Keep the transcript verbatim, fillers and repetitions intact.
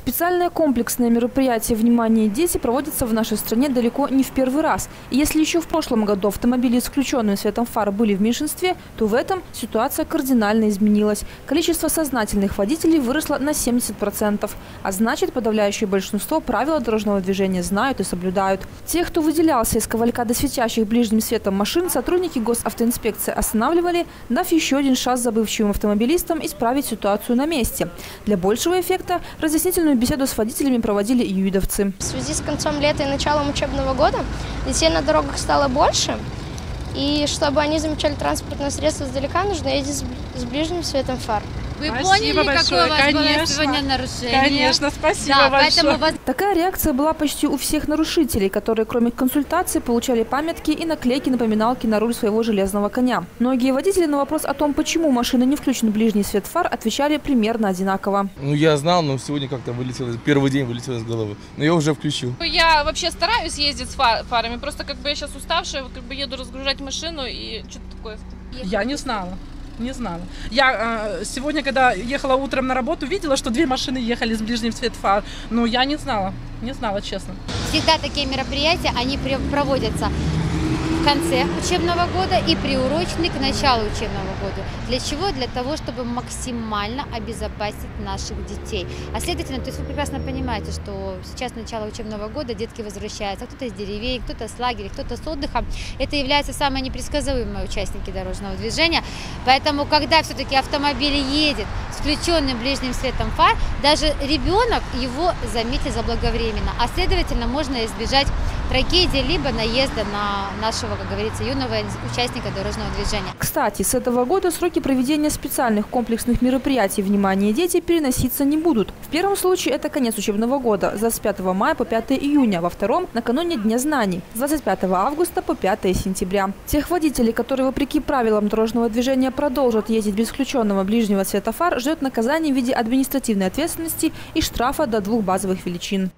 Специальное комплексное мероприятие «Внимание, дети» проводится в нашей стране далеко не в первый раз. И если еще в прошлом году автомобили с включенным светом фар были в меньшинстве, то в этом ситуация кардинально изменилась. Количество сознательных водителей выросло на семьдесят процентов. А значит, подавляющее большинство правил дорожного движения знают и соблюдают. Тех, кто выделялся из кавалькады светящих ближним светом машин, сотрудники госавтоинспекции останавливали, дав еще один шанс забывчивым автомобилистам исправить ситуацию на месте. Для большего эффекта разъяснительную беседу с водителями проводили юидовцы. В связи с концом лета и началом учебного года детей на дорогах стало больше. И чтобы они замечали транспортное средство издалека, нужно ездить с ближним светом фар. Вы спасибо поняли, большое. какое у вас Конечно. было сегодня нарушение? Конечно, спасибо да, большое. Поэтому... Такая реакция была почти у всех нарушителей, которые кроме консультаций получали памятки и наклейки-напоминалки на руль своего железного коня. Многие водители на вопрос о том, почему машина не включен ближний свет фар, отвечали примерно одинаково. Ну я знал, но сегодня как-то вылетело, первый день вылетело из головы. Но я уже включил. Я вообще стараюсь ездить с фарами, просто как бы я сейчас уставшая, как бы еду разгружать машину и что-то такое. Я не знала. Не знала. Я э, сегодня, когда ехала утром на работу, видела, что две машины ехали с ближним свет фар. Но я не знала. Не знала, честно. Всегда такие мероприятия, они проводятся в конце учебного года и приурочены к началу учебного года. Для чего? Для того, чтобы максимально обезопасить наших детей. А следовательно, то есть вы прекрасно понимаете, что сейчас начало учебного года, детки возвращаются, кто-то из деревень, кто-то с лагеря, кто-то с отдыхом. Это являются самые непредсказуемые участники дорожного движения. Поэтому, когда все-таки автомобиль едет с включенным ближним светом фар, даже ребенок его заметит заблаговременно. А следовательно, можно избежать трагедии либо наезда на нашего, как говорится, юного участника дорожного движения. Кстати, с этого года сроки проведения специальных комплексных мероприятий «Внимание, дети» переноситься не будут. В первом случае это конец учебного года с двадцать пятого мая по пятое июня, во втором – накануне Дня знаний с двадцать пятого августа по пятое сентября. Тех водителей, которые вопреки правилам дорожного движения продолжат ездить без включенного ближнего света фар, ждет наказание в виде административной ответственности и штрафа до двух базовых величин.